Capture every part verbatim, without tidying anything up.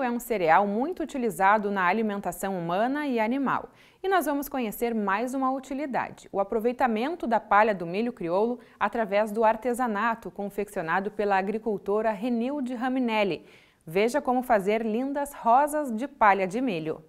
milho é um cereal muito utilizado na alimentação humana e animal. E nós vamos conhecer mais uma utilidade, o aproveitamento da palha do milho crioulo através do artesanato confeccionado pela agricultora Renilde Raminelli. Veja como fazer lindas rosas de palha de milho.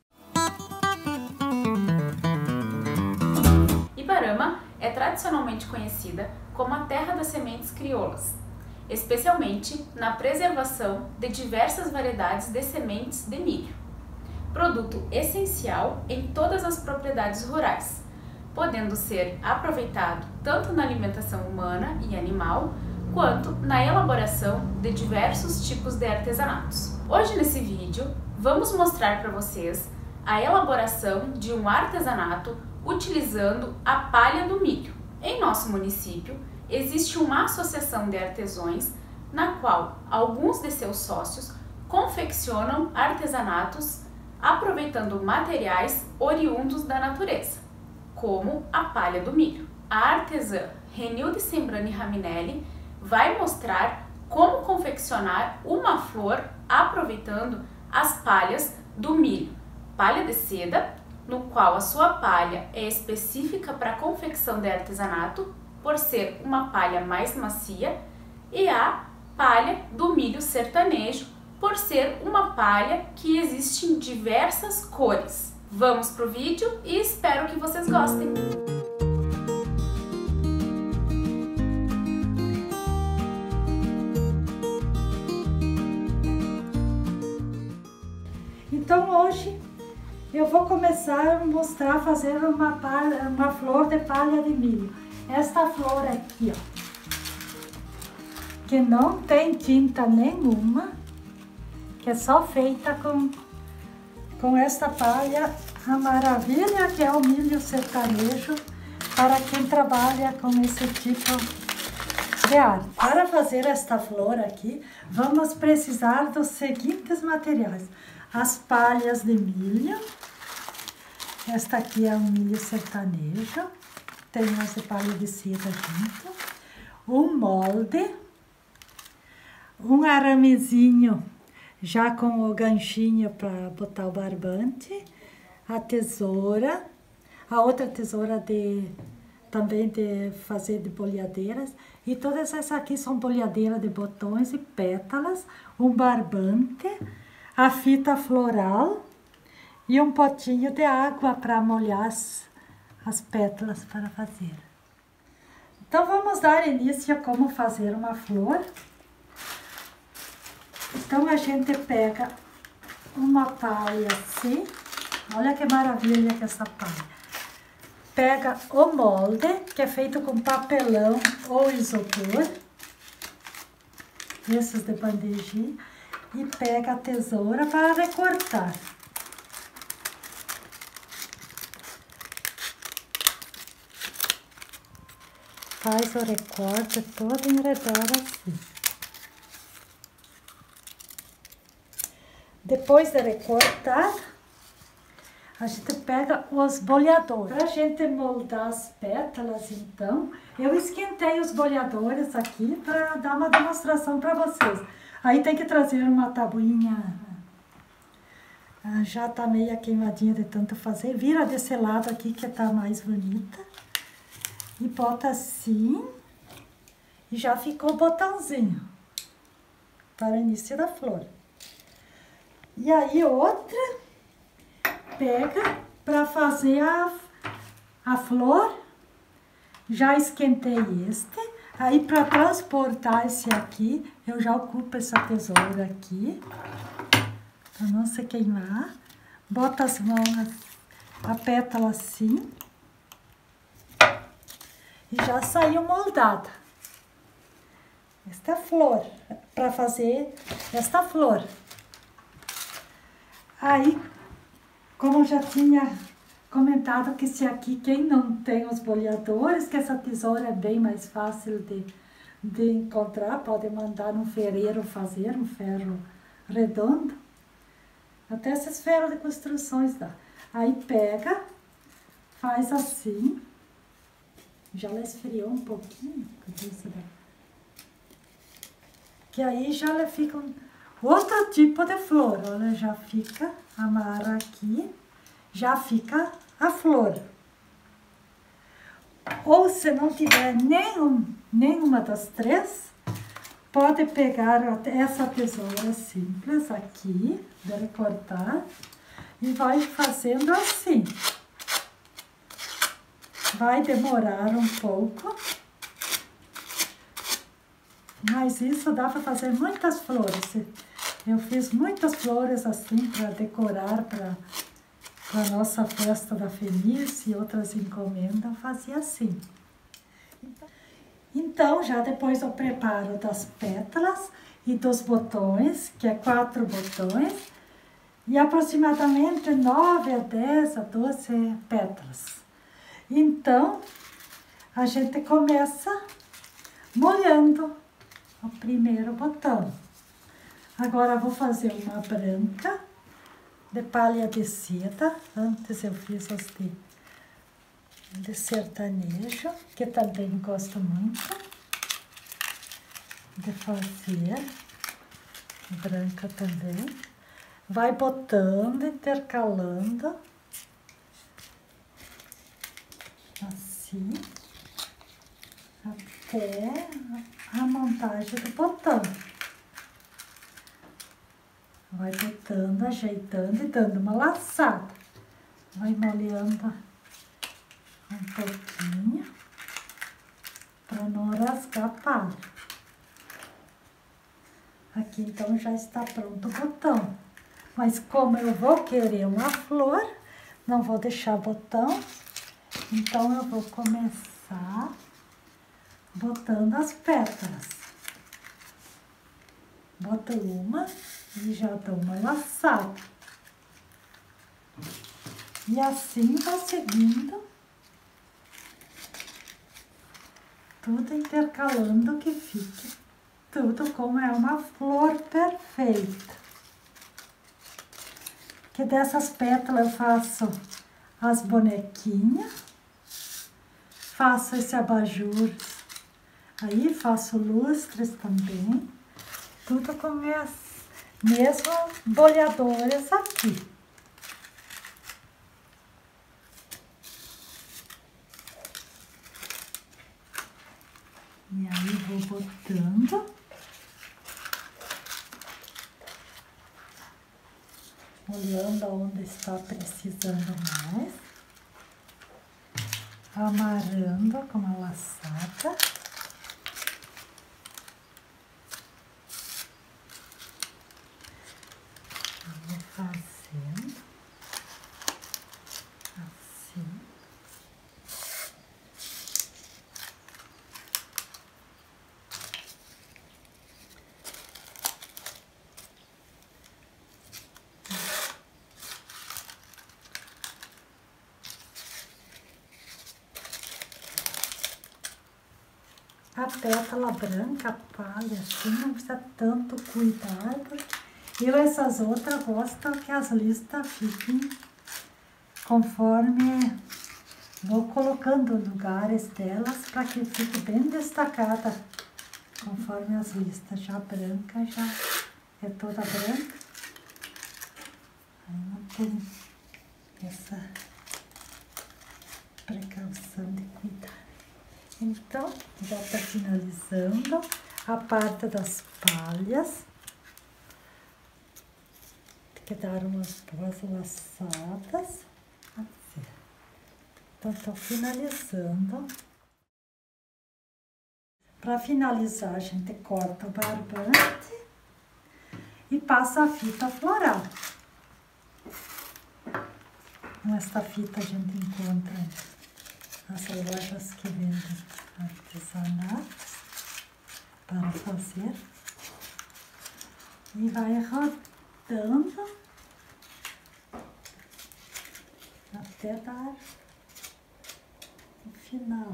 Ibarama é tradicionalmente conhecida como a terra das sementes crioulas, especialmente na preservação de diversas variedades de sementes de milho, produto essencial em todas as propriedades rurais, podendo ser aproveitado tanto na alimentação humana e animal, quanto na elaboração de diversos tipos de artesanatos. Hoje nesse vídeo, vamos mostrar para vocês a elaboração de um artesanato utilizando a palha do milho. Em nosso município, existe uma associação de artesãos na qual alguns de seus sócios confeccionam artesanatos aproveitando materiais oriundos da natureza, como a palha do milho. A artesã Renilde Sembrani Raminelli vai mostrar como confeccionar uma flor aproveitando as palhas do milho. Palha de seda, no qual a sua palha é específica para a confecção de artesanato, por ser uma palha mais macia, e a palha do milho sertanejo, por ser uma palha que existe em diversas cores. Vamos pro vídeo e espero que vocês gostem! Então hoje eu vou começar a mostrar, fazer uma, palha, uma flor de palha de milho. Esta flor aqui, ó, que não tem tinta nenhuma, que é só feita com, com esta palha, a maravilha que é o milho sertanejo, para quem trabalha com esse tipo de arte. Para fazer esta flor aqui, vamos precisar dos seguintes materiais: as palhas de milho, esta aqui é um milho sertanejo, tem essa palha de seda junto, um molde, um aramezinho já com o ganchinho para botar o barbante, a tesoura, a outra tesoura de também de fazer de bolhadeiras, e todas essas aqui são bolhadeiras de botões e pétalas, um barbante, a fita floral e um potinho de água para molhar as, as pétalas para fazer. Então vamos dar início a como fazer uma flor. Então a gente pega uma palha assim, olha que maravilha que essa palha. Pega o molde, que é feito com papelão ou isopor, esses de bandejinha, e pega a tesoura para recortar. Faz o recorte todo em redor assim. Depois de recortar, a gente pega os bolhadores. Para a gente moldar as pétalas, então, eu esquentei os bolhadores aqui para dar uma demonstração para vocês. Aí tem que trazer uma tabuinha, já tá meio queimadinha de tanto fazer. Vira desse lado aqui que tá mais bonita. E bota assim, e já ficou o botãozinho para o início da flor. E aí outra, pega para fazer a, a flor, já esquentei este, aí para transportar esse aqui, eu já ocupo essa tesoura aqui, para não se queimar, bota as mãos, a pétala assim, e já saiu moldada. Esta flor, para fazer esta flor. Aí, como eu já tinha comentado que se aqui, quem não tem os bolhadores, que essa tesoura é bem mais fácil de, de encontrar, pode mandar um ferreiro fazer, um ferro redondo. Até esses ferros de construções dá. Aí pega, faz assim, já ela esfriou um pouquinho, que aí já ela fica um, outro tipo de flor. Olha, já fica, amarra aqui, já fica a flor. Ou se não tiver nenhum, nenhuma das três, pode pegar essa tesoura simples aqui, de recortar, e vai fazendo assim. Vai demorar um pouco, mas isso dá para fazer muitas flores. Eu fiz muitas flores assim para decorar para a nossa festa da Fenice e outras encomendas, fazia assim. Então, já depois do preparo das pétalas e dos botões, que é quatro botões, e aproximadamente nove a dez a doze pétalas. Então, a gente começa molhando o primeiro botão. Agora, vou fazer uma branca de palha de seda. Antes eu fiz as de, de sertanejo, que também gosto muito de fazer. Branca também. Vai botando, intercalando. Assim. Até a montagem do botão. Vai botando, ajeitando e dando uma laçada. Vai molhando um pouquinho para não rasgar a palha. Aqui então já está pronto o botão. Mas como eu vou querer uma flor, não vou deixar botão, então eu vou começar botando as pétalas. Boto uma e já dou uma laçada. E assim vou seguindo, tudo intercalando que fique tudo como é uma flor perfeita. Que dessas pétalas eu faço as bonequinhas, faço esse abajur, aí faço lustres também, tudo com minhas mesmo bolhadores aqui. E aí vou botando, olhando onde está precisando mais, amarrando com uma laçada. Vou fazendo assim. A pétala branca, a palha, assim, não precisa tanto cuidado. Eu, essas outras, gosto que as listas fiquem conforme vou colocando lugares delas, para que fique bem destacada, conforme as listas. Já branca, já é toda branca. Aí não tem essa precaução de cuidar. Então, já está finalizando a parte das palhas. Tem que dar umas boas laçadas. Assim. Então, estou finalizando. Para finalizar, a gente corta o barbante e passa a fita floral. Esta fita a gente encontra as lojas que vendem artesanatos para fazer. E vai rodando até dar o final.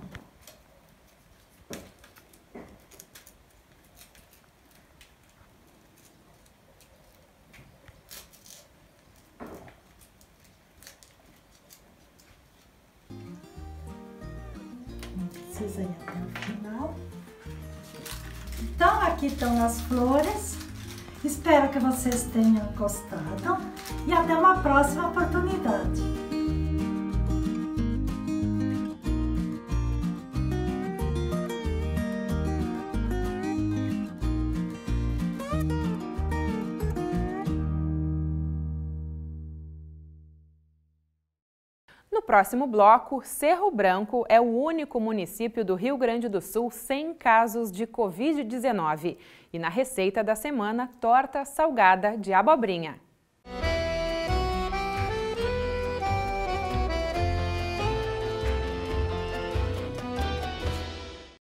Precisa ir até o final. Então, aqui estão as flores. Espero que vocês tenham gostado e até uma próxima oportunidade. No próximo bloco, Cerro Branco é o único município do Rio Grande do Sul sem casos de covid dezenove. E na receita da semana, torta salgada de abobrinha.